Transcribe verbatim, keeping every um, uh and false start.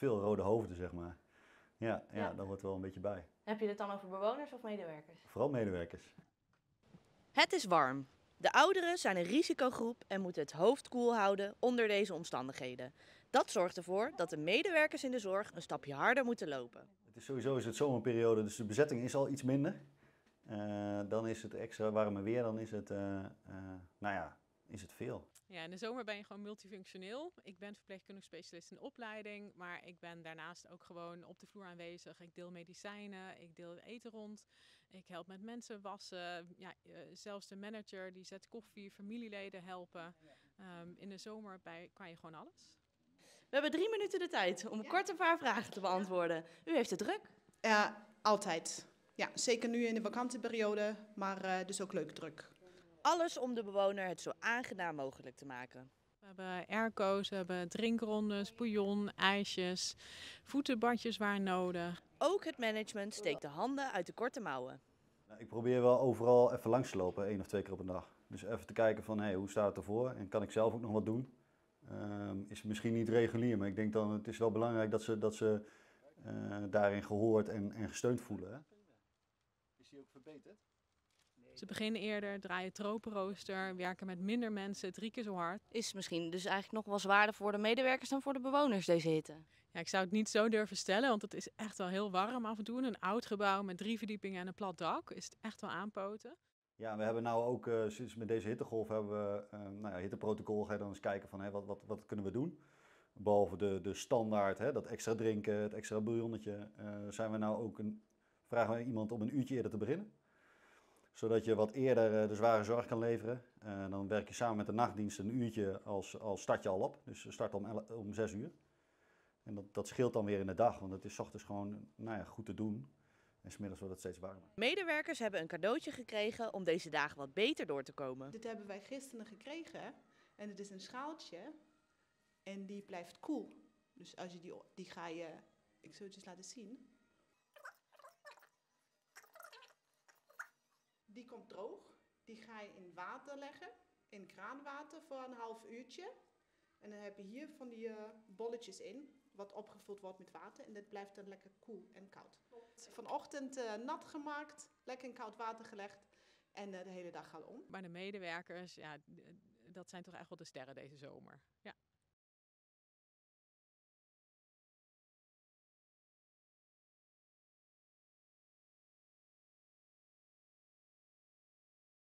veel rode hoofden, zeg maar. Ja, ja, Ja. dat hoort wel een beetje bij. Heb je het dan over bewoners of medewerkers? Vooral medewerkers. Het is warm. De ouderen zijn een risicogroep en moeten het hoofd koel houden onder deze omstandigheden. Dat zorgt ervoor dat de medewerkers in de zorg een stapje harder moeten lopen. Het is sowieso is het zomerperiode, dus de bezetting is al iets minder. Uh, dan is het extra warme weer, dan is het, uh, uh, nou ja, is het veel. Ja, in de zomer ben je gewoon multifunctioneel. Ik ben verpleegkundig specialist in opleiding, maar ik ben daarnaast ook gewoon op de vloer aanwezig. Ik deel medicijnen, ik deel eten rond, ik help met mensen wassen. Ja, uh, zelfs de manager die zet koffie, familieleden helpen. Um, in de zomer bij, kan je gewoon alles. We hebben drie minuten de tijd om kort een paar vragen te beantwoorden. U heeft het druk. Ja, altijd. Ja, zeker nu in de vakantieperiode, maar uh, dus ook leuk druk. Alles om de bewoner het zo aangenaam mogelijk te maken. We hebben airco's, we hebben drinkrondes, bouillon, ijsjes, voetenbadjes waar nodig. Ook het management steekt de handen uit de korte mouwen. Nou, ik probeer wel overal even langs te lopen, één of twee keer op een dag. Dus even te kijken van, hey, hoe staat het ervoor en kan ik zelf ook nog wat doen? Um, is misschien niet regulier, maar ik denk dan het is wel belangrijk dat ze, dat ze uh, daarin gehoord en, en gesteund voelen. Hè? Is die ook verbeterd? Ze beginnen eerder, draaien tropenrooster, werken met minder mensen, drie keer zo hard. Is misschien dus eigenlijk nog wel zwaarder voor de medewerkers dan voor de bewoners deze hitte? Ja, ik zou het niet zo durven stellen, want het is echt wel heel warm af en toe. Een oud gebouw met drie verdiepingen en een plat dak is het echt wel aanpoten. Ja, we hebben nou ook, uh, sinds met deze hittegolf hebben we, uh, nou ja, hitteprotocol, ga je dan eens kijken van, hé, wat, wat, wat kunnen we doen? Behalve de, de standaard, hè, dat extra drinken, het extra bouillonnetje, uh, zijn we nou ook een, vragen we iemand om een uurtje eerder te beginnen. Zodat je wat eerder uh, de zware zorg kan leveren. Uh, dan werk je samen met de nachtdienst een uurtje als, als start je al op. Dus start om, om zes uur. En dat, dat scheelt dan weer in de dag, want het is 's ochtends gewoon nou ja, goed te doen. En 's middags wordt het steeds warmer. Medewerkers hebben een cadeautje gekregen om deze dagen wat beter door te komen. Dit hebben wij gisteren gekregen. En het is een schaaltje. En die blijft koel. Dus als je die, die ga je, ik zal het eens laten zien. Die komt droog. Die ga je in water leggen. In kraanwater voor een half uurtje. En dan heb je hier van die uh, bolletjes in. Wat opgevuld wordt met water. En dit blijft dan lekker koel en koud. Vanochtend uh, nat gemaakt. Lekker in koud water gelegd. En uh, de hele dag al om. Maar de medewerkers, ja, dat zijn toch echt wel de sterren deze zomer. Ja.